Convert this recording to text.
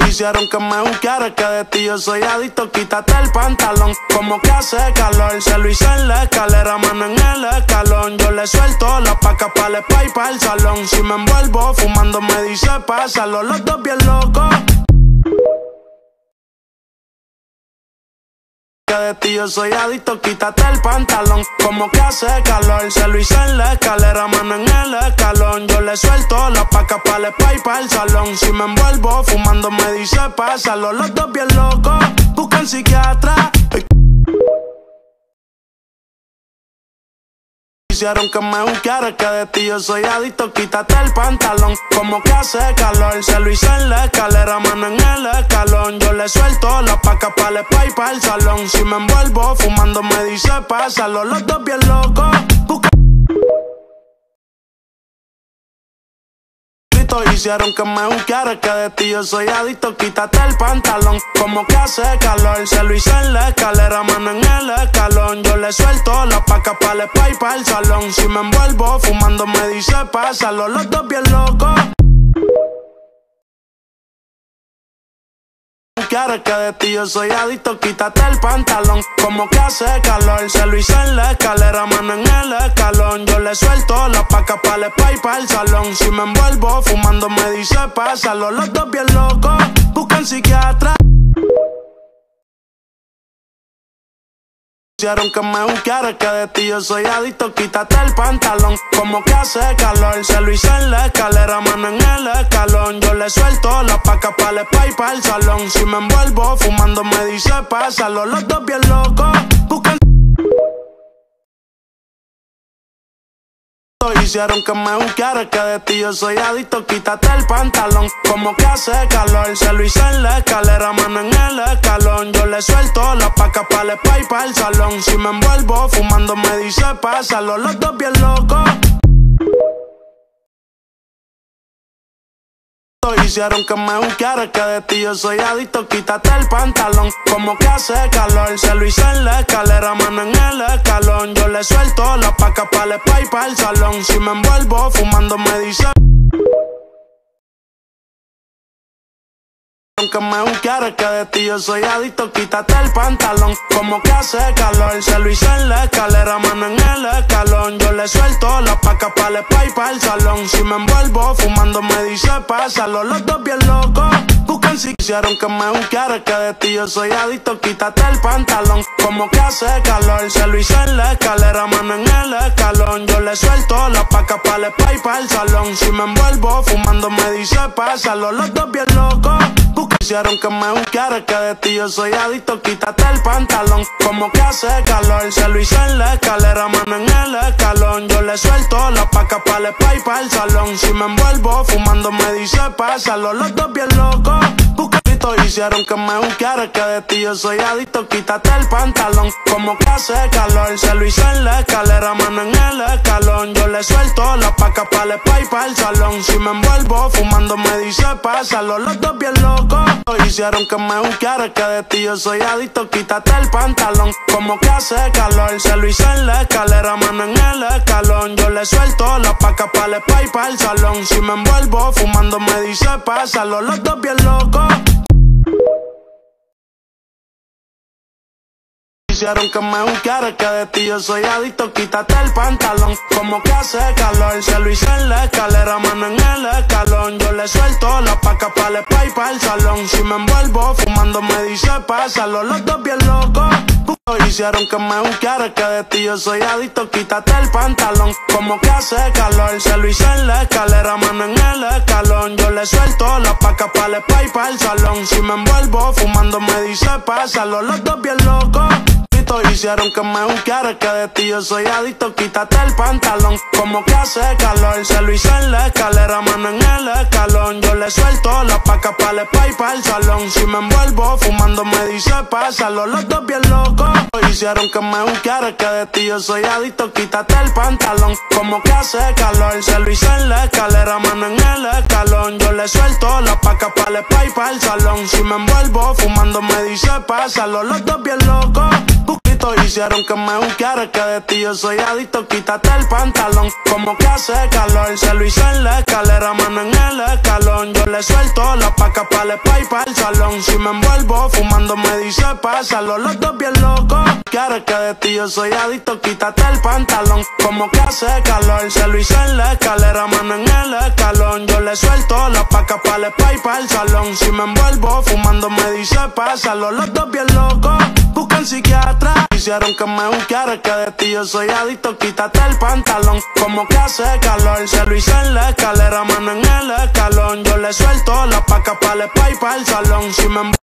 Hicieron que me buscara, que de ti yo soy adicto. Quítate el pantalón, como que hace calor. Se lo hice en la escalera, mano en el escalón. Yo le suelto la paca para el spa y para el salón. Si me envuelvo fumando me dice pásalo. Los dos bien locos. Que de ti yo soy adicto, quítate el pantalón, como que hace calor. Se lo hice en la escalera, mano en el escalón. Yo le suelto la paca para el spa y para el salón. Si me envuelvo fumando me dice pásalo. Los dos bien locos, buscan psiquiatra. Hicieron que me buscara, que de ti yo soy adicto. Quítate el pantalón, como que hace calor. Se lo hice en la escalera, mano en el escalón. Yo le suelto la paca para el spa y para el salón. Si me envuelvo fumando me dice pásalo. Los dos bien locos, hicieron que me buscara, que de ti yo soy adicto. Quítate el pantalón, como que hace calor. Se lo hice en la escalera, mano en el escalón. Yo le suelto la paca para el spa y para el salón. Si me envuelvo fumando me dice pásalo. Los dos bien locos. Que de ti yo soy adicto, quítate el pantalón, como que hace calor. Se lo hice en la escalera, mano en el escalón. Yo le suelto la paca para el spa y para el salón. Si me envuelvo fumando me dice pásalo. Los dos bien locos, buscan psiquiatra. Hicieron que me buscara, que de ti yo soy adicto. Quítate el pantalón, como que hace calor. Se lo hice en la escalera, mano en el escalón. Yo le suelto la paca para el spa y para el salón. Si me envuelvo fumando me dice pásalo. Los dos bien locos, buscan. Hicieron que me buscara, que de ti yo soy adicto. Quítate el pantalón, como que hace calor. Se lo hice en la escalera, mano en el escalón. Yo le suelto la paca para el spa y para el salón. Si me envuelvo fumando me dice pásalo. Los dos bien locos. Hicieron que me buscara, que de ti yo soy adicto. Quítate el pantalón, como que hace calor. Se lo hice en la escalera, mano en el escalón. Yo le suelto la paca para el spa y para el salón. Si me envuelvo fumando me dice. Que me buscara, que de ti yo soy adicto. Quítate el pantalón, como que hace calor. Se lo hice en la escalera, mano en el escalón. Yo le suelto la paca para el spa y para el salón. Si me envuelvo fumando me dice pásalo. Los dos bien locos, buscan si hicieron que me buscara, que de ti yo soy adicto. Quítate el pantalón, como que hace calor. Se lo hice en la escalera, mano en el escalón. Yo le suelto la paca para el spa y para el salón. Si me envuelvo fumando me dice pásalo. Los dos bien locos. Hicieron que me buscara, que de ti yo soy adicto. Quítate el pantalón, como que hace calor. Se lo hice en la escalera, mano en el escalón. Yo le suelto la paca para el spa y para el salón. Si me envuelvo fumando me dice pásalo. Los dos bien locos, hicieron que me buscara, que de ti yo soy adicto. Quítate el pantalón, como que hace calor. Se lo hice en la escalera, mano en el escalón. Yo le suelto la paca para el spa y para el salón. Si me envuelvo fumando me dice pásalo. Los dos bien locos. Hicieron que me buscara, que de ti yo soy adicto. Quítate el pantalón, como que hace calor. Se lo hice en la escalera, mano en el escalón. Yo le suelto la paca para el spa y para el salón. Si me envuelvo fumando me dice pásalo. Los dos bien locos. Hicieron que me buscara, que de ti yo soy adicto. Quítate el pantalón, como que hace calor. Se lo hice en la escalera, mano en el escalón. Yo le suelto la paca para el spa y para el salón. Si me envuelvo fumando me dice pásalo. Los dos bien locos. Hicieron que me buscara, que de ti yo soy adicto. Quítate el pantalón, como que hace calor. Se lo hice en la escalera, mano en el escalón. Yo le suelto la paca para el spa y para el salón. Si me envuelvo fumando me dice pásalo. Los dos bien locos. Hicieron que me buscara, que de ti yo soy adicto. Quítate el pantalón, como que hace calor. Se lo hice en la escalera, mano en el escalón. Yo le suelto la paca para el spa y para el salón. Si me envuelvo fumando me dice pásalo. Los dos bien locos. Hicieron que me buscara, que de ti yo soy adicto. Quítate el pantalón, como que hace calor. Se lo hice en la escalera, mano en el escalón. Yo le suelto la paca para el spa y para el salón. Si me envuelvo fumando me dice pásalo. Los dos bien locos. adicto. Hicieron que me juzgaras, que de ti yo soy adicto. Quítate el pantalón, como que hace calor. Se lo hice en la escalera, mano en el escalón. Yo le suelto la paca pa' la y pa' el salón. Si me envuelvo fumando me dice pásalo. Los dos bien locos, quieres que de ti yo soy adicto. Quítate el pantalón, como que hace calor. Se lo hice en la escalera, mano en el escalón. Yo le suelto la paca pa' la y pa' el salón. Si me envuelvo fumando me dice pásalo. Los dos bien locos, buscan psiquiatra. Hicieron que me juzgaras, que de ti yo soy adicto. Quítate el pantalón, como que hace calor. Se lo hice en la escalera, mano en el escalón. Yo le suelto la paca pa' la y pa' el salón. Si me